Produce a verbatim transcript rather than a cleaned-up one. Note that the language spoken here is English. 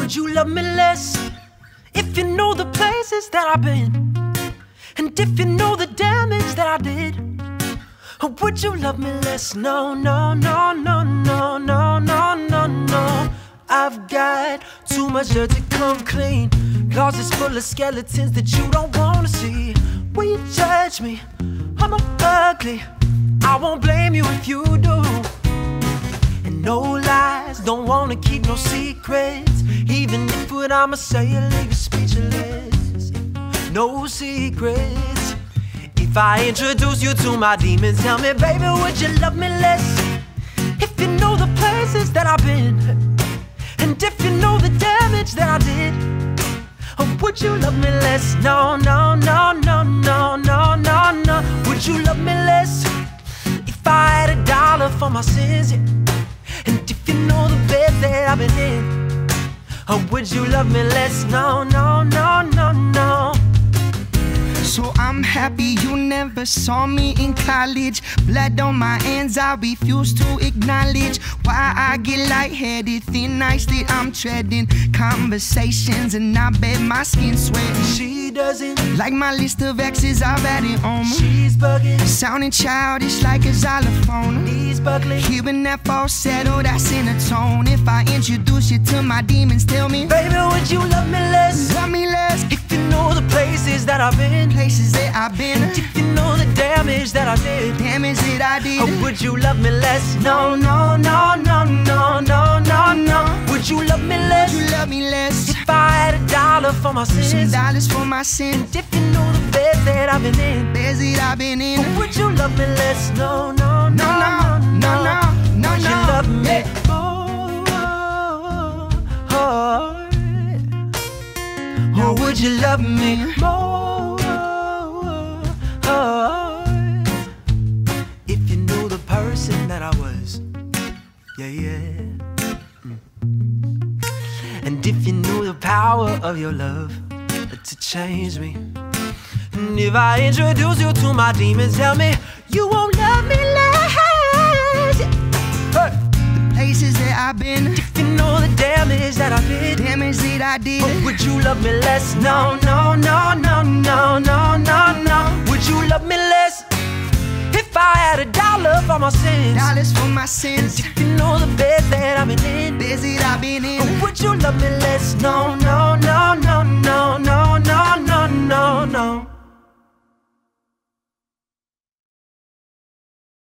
would you love me less? If you know the places that I've been, and if you know the damage that I did, or would you love me less? No, no, no, no, no, no, no, no, no. I've got too much dirt to come clean. Closets full of skeletons that you don't wanna see. Will you judge me? I'm ugly. I won't blame you if you do. And no lies, don't wanna keep no secrets. Even if what I'ma say will leave you speechless. No secrets. If I introduce you to my demons, tell me, baby, would you love me less? If you know the places that I've been, and if you know the damage that I did, or would you love me less? No, no, no, no, no, no, no, no. Would you love me less? If I had a dollar for my sins, yeah. And if you know the bed that I've been in, or would you love me less? No, no, no, no, no. So I'm happy you never saw me in college. Blood on my hands, I refuse to acknowledge why I get lightheaded, thin ice that I'm treading. Conversations and I bet my skin sweating. She doesn't like my list of exes, I've had it on me. She's bugging, sounding childish like a xylophone. Knees buckling, hearing that falsetto, that's in a tone. If I introduce you to my demons, tell me, baby, would you love me less? Love me less. If you know the places that I've been, places that I've been, and if you know the damage that I did, damage that I did, or would you love me less? No, no, no, no, no, no, no, no. Would you love me less? Would you love me less? If I had a dollar for my sins, some dollars for my sins, and if you know the bed that I've been in, beds that I've been in, or would you love me less? No, no, no, no, no, no, no, would no. you love me? Yeah. Or would you love me more? If you knew the person that I was, yeah, yeah. Mm. And if you knew the power of your love to change me, and if I introduce you to my demons, tell me you won't love me less. Hey. Places that I've been, if you know the damage that I did, damage that I did, or would you love me less? No, no, no, no, no, no, no, no. Would you love me less? If I had a dollar for my sins, dollars for my sins, and if you know the bed that I've been in, beds that I've been in, or would you love me less? No, no, no, no,